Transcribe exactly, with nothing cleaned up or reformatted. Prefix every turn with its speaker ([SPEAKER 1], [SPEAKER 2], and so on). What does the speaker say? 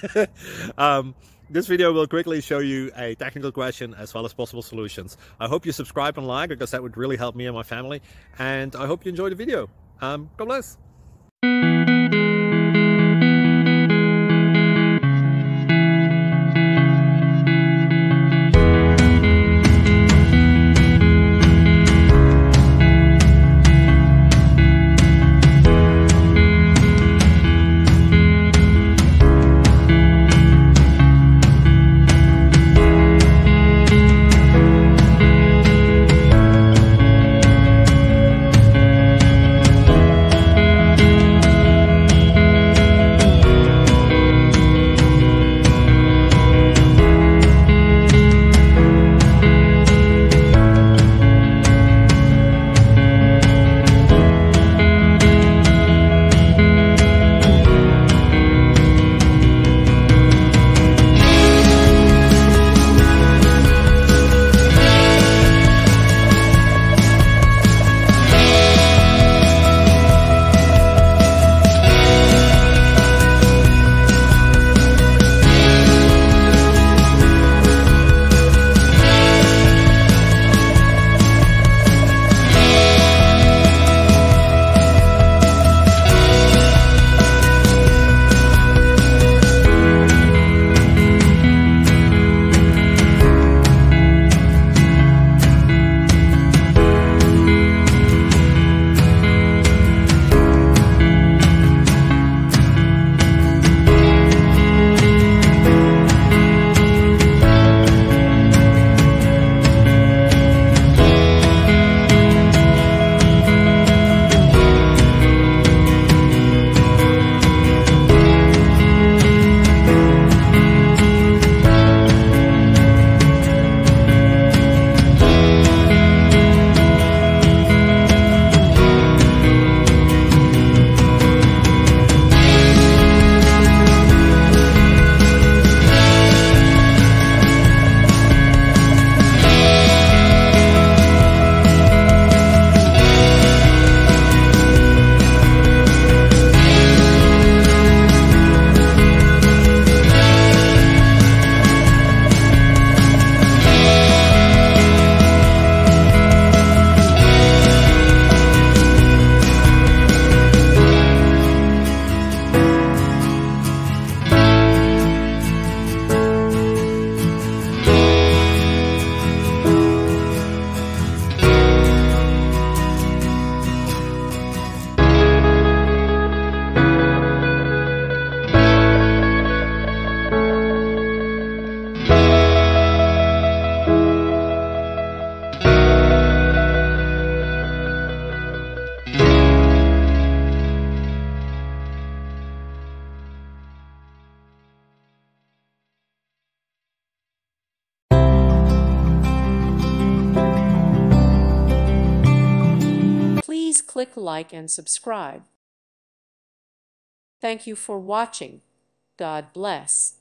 [SPEAKER 1] um, this video will quickly show you a technical question as well as possible solutions. I hope you subscribe and like, because that would really help me and my family. And I hope you enjoy the video. Um, God bless.
[SPEAKER 2] Please click like and subscribe. Thank you for watching. God bless.